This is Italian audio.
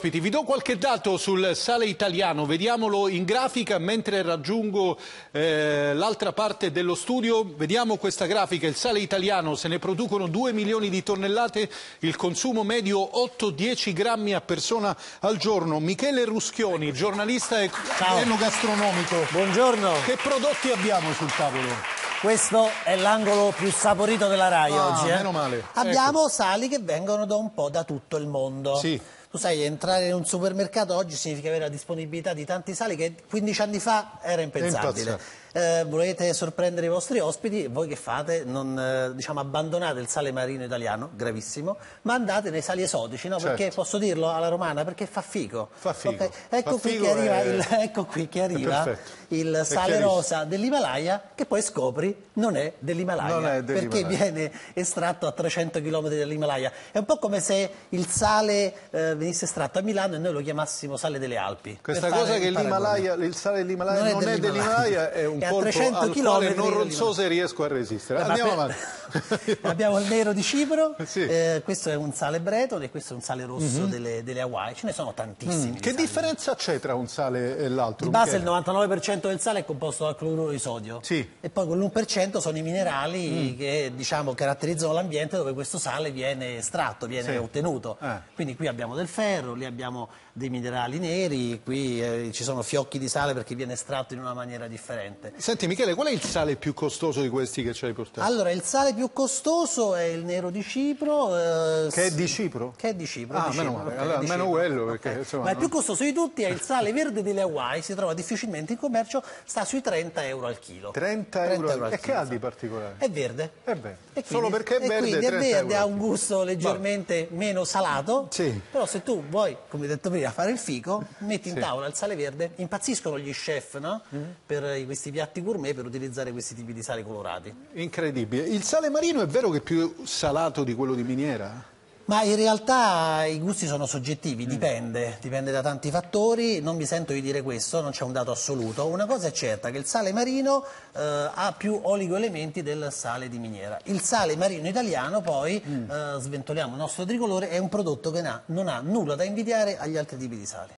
Vi do qualche dato sul sale italiano, vediamolo in grafica mentre raggiungo l'altra parte dello studio. Vediamo questa grafica, il sale italiano, se ne producono 2 milioni di tonnellate, il consumo medio 8-10 grammi a persona al giorno. Michele Ruschioni, giornalista e enogastronomico. Buongiorno. Che prodotti abbiamo sul tavolo? Questo è l'angolo più saporito della Rai oggi. Meno male. Abbiamo sali che vengono da un po' da tutto il mondo. Sì. Tu sai, entrare in un supermercato oggi significa avere la disponibilità di tanti sali che 15 anni fa era impensabile. Volete sorprendere i vostri ospiti, voi che fate? Non abbandonate il sale marino italiano, gravissimo, ma andate nei sali esotici, no? Certo. Perché posso dirlo alla romana? Perché fa figo. Fa figo. Okay. Ecco, fa qui figo ecco qui che arriva il sale rosa dell'Himalaya, che poi scopri non è dell'Himalaya, perché viene estratto a 300 km dall'Himalaya. È un po' come se il sale venisse estratto a Milano e noi lo chiamassimo sale delle Alpi. Questa cosa che il sale dell'Himalaya non è dell'Himalaya è un colpo al quale non so se riesco a resistere. Andiamo avanti. Abbiamo il nero di Cipro, sì. Questo è un sale bretone e questo è un sale rosso delle Hawaii. Ce ne sono tantissimi. Che differenza c'è tra un sale e l'altro? Di base il 99% del sale è composto dal cloruro di sodio, sì. E poi quell'1% sono i minerali che caratterizzano l'ambiente dove questo sale viene estratto, viene ottenuto. Quindi qui abbiamo del ferro, lì abbiamo dei minerali neri, qui ci sono fiocchi di sale perché viene estratto in una maniera differente. Senti Michele, qual è il sale più costoso di questi che ci hai portato? Allora, il sale più costoso è il nero di Cipro. Che è di Cipro? Che è di Cipro. Ah, meno male, allora almeno quello. Perché, insomma, ma il più costoso di tutti è il sale verde delle Hawaii, si trova difficilmente in commercio, sta sui 30 euro al chilo. 30 euro al chilo. E che ha di particolare? È verde. È verde. Quindi, solo perché è verde, quindi è verde, ha un euro. gusto leggermente meno salato, sì. Però se tu vuoi, come detto prima, fare il fico, metti in tavola il sale verde, impazziscono gli chef, no? Per questi piatti gourmet, per utilizzare questi tipi di sali colorati. Incredibile. Il sale marino è vero che è più salato di quello di miniera? Ma in realtà i gusti sono soggettivi, dipende da tanti fattori, non mi sento di dire questo, non c'è un dato assoluto. Una cosa è certa, che il sale marino ha più oligoelementi del sale di miniera. Il sale marino italiano poi, sventoliamo il nostro tricolore, è un prodotto che non ha nulla da invidiare agli altri tipi di sali.